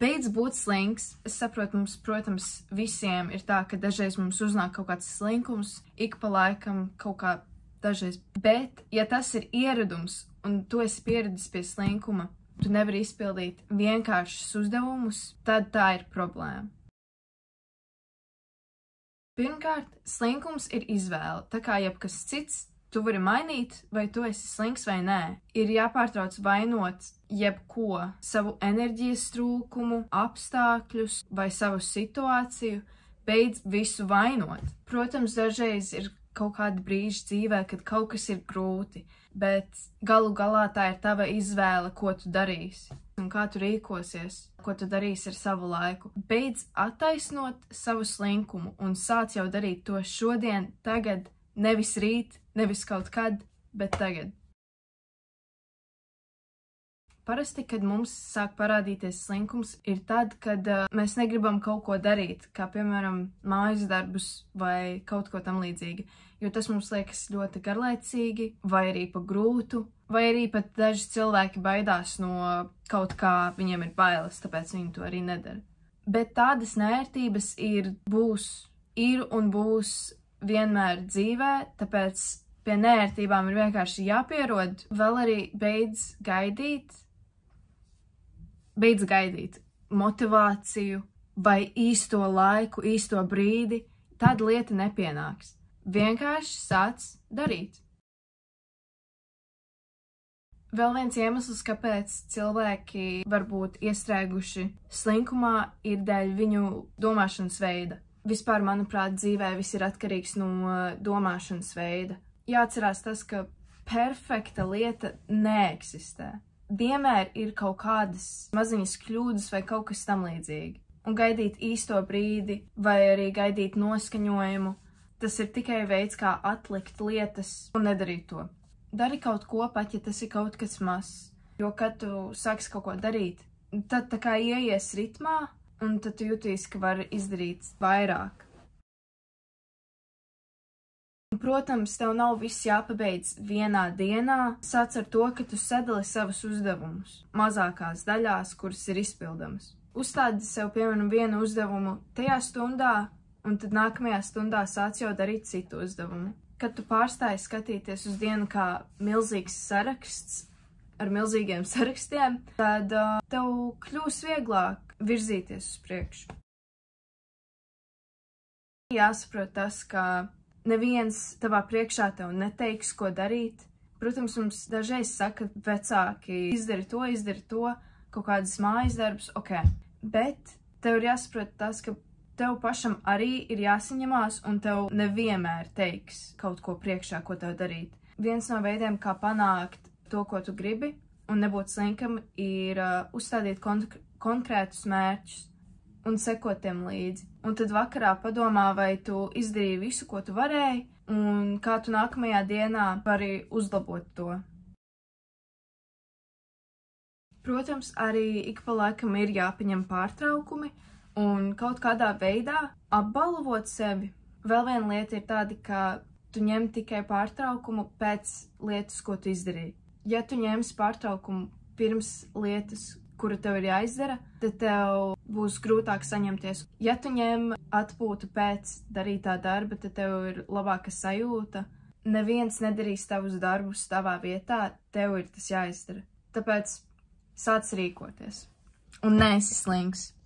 Beidz būt slinks. Es saprotu, mums, protams, visiem ir tā, ka dažreiz mums uznāk kaut kāds slinkums, ik pa laikam kaut kā dažreiz. Bet, ja tas ir ieradums un tu esi pieredzis pie slinkuma, tu nevari izpildīt vienkāršus uzdevumus, tad tā ir problēma. Pirmkārt, slinkums ir izvēle, tā kā jebkas cits, tu vari mainīt, vai tu esi slinks vai nē. Ir jāpārtrauc vainot jebko, savu enerģijas trūkumu, apstākļus vai savu situāciju, beidz visu vainot. Protams, dažreiz ir kaut kādi brīži dzīvē, kad kaut kas ir grūti, bet galu galā tā ir tava izvēle, ko tu darīsi un kā tu rīkosies, ko tu darīsi ar savu laiku. Beidz attaisnot savu slinkumu un sāc jau darīt to šodien, tagad, nevis rīt, nevis kaut kad, bet tagad. Parasti, kad mums sāk parādīties slinkums, ir tad, kad mēs negribam kaut ko darīt, kā piemēram mājas darbus vai kaut ko tam līdzīgi, jo tas mums liekas ļoti garlaicīgi, vai arī pa grūtu, vai arī pat daži cilvēki baidās no kaut kā, viņiem ir bailes, tāpēc viņi to arī nedara. Bet tādas nērtības ir un būs vienmēr dzīvē, tāpēc pie nērtībām ir vienkārši jāpierod, vēl arī beidz gaidīt motivāciju vai īsto laiku, īsto brīdi, tad lieta nepienāks. Vienkārši sāc darīt. Vēl viens iemesls, kāpēc cilvēki var būt iestrēguši slinkumā, ir dēļ viņu domāšanas veida. Vispār, manuprāt, dzīvē viss ir atkarīgs no domāšanas veida. Jāatcerās tas, ka perfekta lieta neeksistē. Vienmēr ir kaut kādas maziņas kļūdas vai kaut kas tam līdzīgi. Un gaidīt īsto brīdi vai arī gaidīt noskaņojumu, tas ir tikai veids, kā atlikt lietas un nedarīt to. Dari kaut ko pat, ja tas ir kaut kas mazs, jo kad tu sāksi kaut ko darīt, tad tā kā ieies ritmā un tad tu jutīs, ka var izdarīt vairāk. Protams, tev nav viss jāpabeidz vienā dienā. Sāc ar to, ka tu sadali savus uzdevumus mazākās daļās, kuras ir izpildamas. Uzstādi sev, piemēram, vienu uzdevumu tajā stundā, un tad nākamajā stundā sāc jau darīt citu uzdevumu. Kad tu pārstāji skatīties uz dienu kā milzīgs saraksts ar milzīgiem sarakstiem, tad tev kļūs vieglāk virzīties uz priekšu. Jāsaprot tas, ka neviens tavā priekšā tev neteiks, ko darīt. Protams, mums dažreiz saka vecāki, izdari to, kaut kādas mājas darbus, ok. Bet tev ir jāsaprot tas, ka tev pašam arī ir jāsaņemās un tev nevienmēr teiks kaut ko priekšā, ko tev darīt. Viens no veidiem, kā panākt to, ko tu gribi un nebūt slinkam, ir uzstādīt konkrētus mērķus un sekot tiem līdzi. Un tad vakarā padomā, vai tu izdarīji visu, ko tu varēji, un kā tu nākamajā dienā vari uzlabot to. Protams, arī ik pa laikam ir jāpaņem pārtraukumi un kaut kādā veidā apbalvot sevi. Vēl viena lieta ir tāda, ka tu ņem tikai pārtraukumu pēc lietas, ko tu izdarīji. Ja tu ņemsi pārtraukumu pirms lietas, kura tev ir jāizdara, tad tev būs grūtāk saņemties. Ja tu ņem atpūtu pēc darītā darba, tad tev ir labāka sajūta. Neviens nedarīs tavus darbus tavā vietā, tev ir tas jāizdara. Tāpēc sāc rīkoties. Un neesi slinks.